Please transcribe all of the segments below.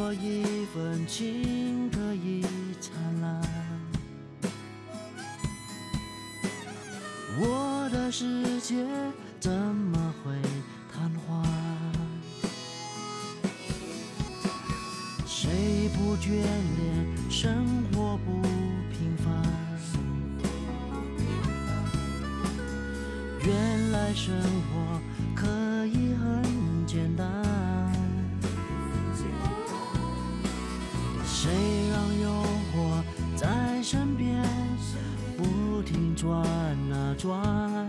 过一份情可以灿烂，我的世界怎么会瘫痪？谁不眷恋生活不平凡？原来生活可以很简单。谁让诱惑在身边不停转啊转？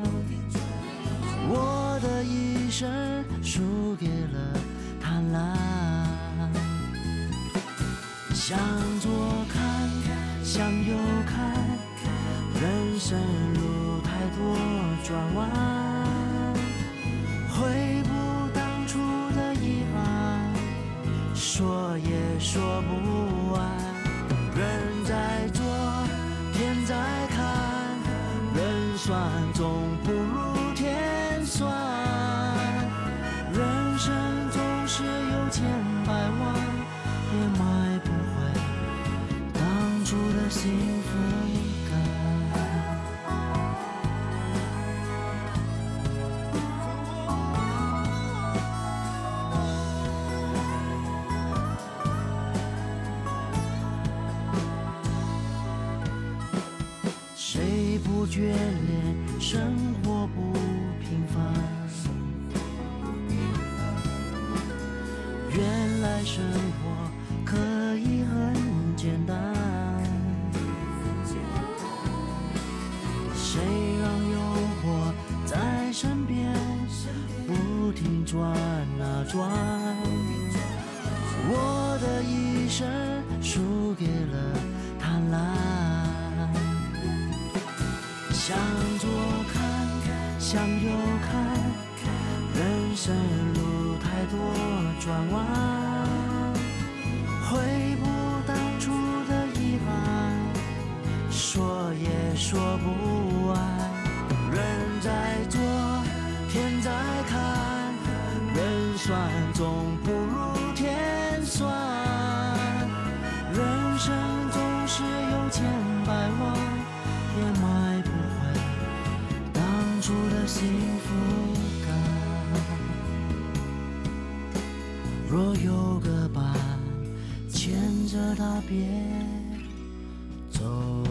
我的一生输给了贪婪。向左看，向右看，人生路太多转弯，回不当初的遗憾，说也说不完。人在做，天在看，人算总不如天算。人生总是有千百万，也买不回当初的幸福感。谁不眷恋生活不平凡？原来生活可以很简单。谁让诱惑在身边不停转啊转？我的一生输给了贪婪。向左看，向右看，人生路太多转弯，回不当初的遗憾，说也说不完。人在做，天在看，人算总不如天算。人生总是有千百万，也买不回当初的幸福感。若有个伴，牵着它别走。